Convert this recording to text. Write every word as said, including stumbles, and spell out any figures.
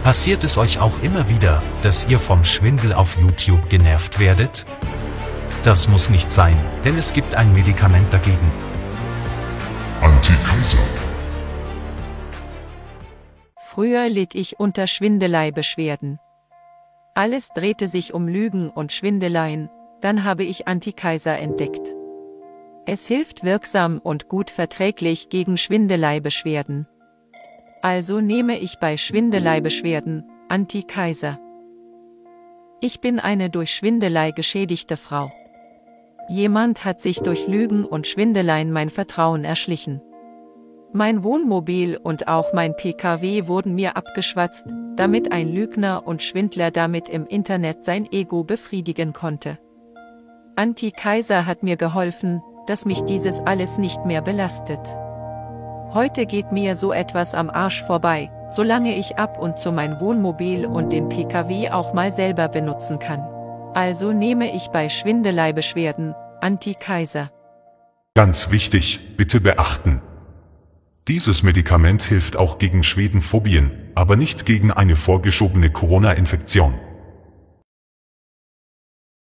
Passiert es euch auch immer wieder, dass ihr vom Schwindel auf YouTube genervt werdet? Das muss nicht sein, denn es gibt ein Medikament dagegen. Anti-Kaiser. Früher litt ich unter Schwindeleibeschwerden. Alles drehte sich um Lügen und Schwindeleien, dann habe ich Anti-Kaiser entdeckt. Es hilft wirksam und gut verträglich gegen Schwindeleibeschwerden. Also nehme ich bei Schwindeleibeschwerden Anti-Kaiser. Ich bin eine durch Schwindelei geschädigte Frau. Jemand hat sich durch Lügen und Schwindeleien mein Vertrauen erschlichen. Mein Wohnmobil und auch mein P K W wurden mir abgeschwatzt, damit ein Lügner und Schwindler damit im Internet sein Ego befriedigen konnte. Anti-Kaiser hat mir geholfen, dass mich dieses alles nicht mehr belastet. Heute geht mir so etwas am Arsch vorbei, solange ich ab und zu mein Wohnmobil und den P K W auch mal selber benutzen kann. Also nehme ich bei Schwindeleibeschwerden Anti-Kaiser. Ganz wichtig, bitte beachten. Dieses Medikament hilft auch gegen Schwedenphobien, aber nicht gegen eine vorgeschobene Corona-Infektion.